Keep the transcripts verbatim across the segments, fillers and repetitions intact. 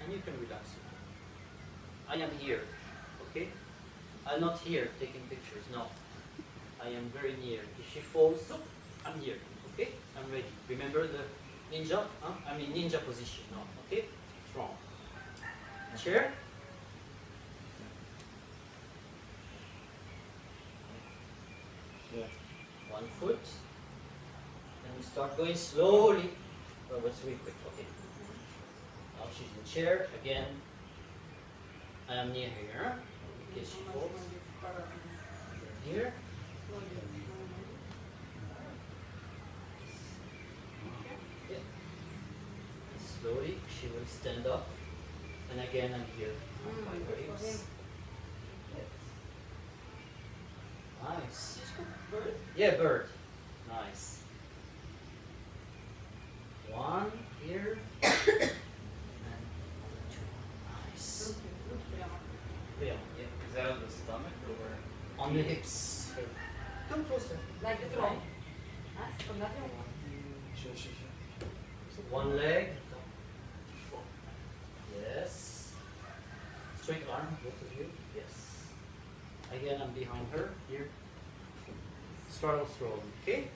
and you can relax. I am here, okay? I'm not here taking pictures, no. I am very near. If she falls, I'm here, okay? I'm ready. Remember the ninja? Huh? I mean ninja position, no, okay? Strong. Chair. Yeah. One foot. And we start going slowly. Oh, that's really quick, okay. Now she's in chair, again. I am near here, in case she falls. Here. Yeah. Slowly, she will stand up. And again, I'm here. On my waves. Nice. Bird? Yeah, bird. Nice. One here. And two. Nice. Yeah, yeah. Is that on the stomach or where? On the hips. Come closer. Like the front. Ah, c'est comme l'avion. Sure, sure, sure. One leg. Yes. Straight arm, both of you. Yes. Again, I'm behind her. Here. Straddle throw. Okay?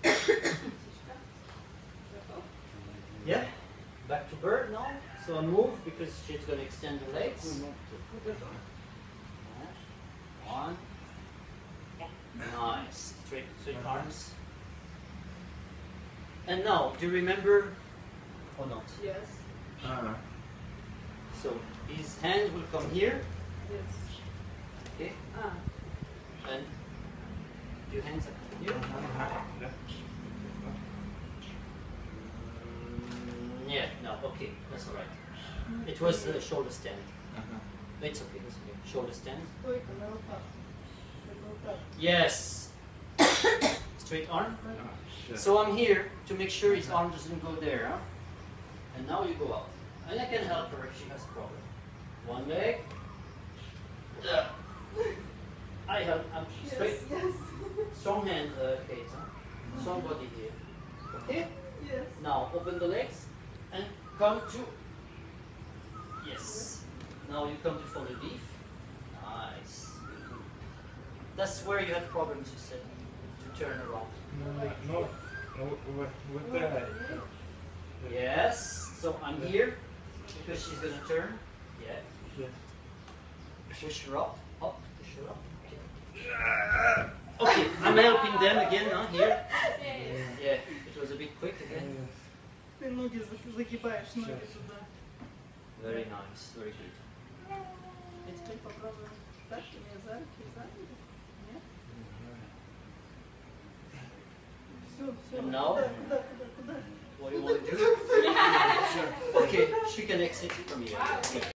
Yeah. Back to bird now. So I move because she's going to extend her legs. One. Nice. Straight, straight arms. And now, do you remember or not? Yes. Uh, So his hand will come here. Yes. Okay. Ah. And your hands are here. Mm, yeah, no, okay, that's all right. It was the shoulder stand. uh-huh. It's okay, it's okay. Shoulder stand. Стойка на руках. На руках. Yes. Straight arm. Oh, shit. So I'm here to make sure his arm doesn't go there. Huh? And now you go out. And I can help her if she has a problem. One leg. Yeah. I help. I'm straight. Yes, yes. Strong hand, uh, Kate. Huh? Strong body here. Okay? Yes. Now open the legs and come to. Yes. Now you come to full relief. Nice. That's where you had problems, you said, to turn around. No, no, no, with, with that. Yes. So I'm here because she's gonna turn. Yeah. Yeah. Push her up. Up. Push her up. Okay. Okay. I'm helping them again. Huh? Here. Yeah. It was a bit quick again. Ты ноги за- загибаешь, ноги Сейчас. туда. Very nice. Very good. Я теперь попробую. Так, ты меня за руки, за руки. Нет? Все, все. And now? Куда, куда, куда, куда? What do you want to do? Okay. She can exit from here.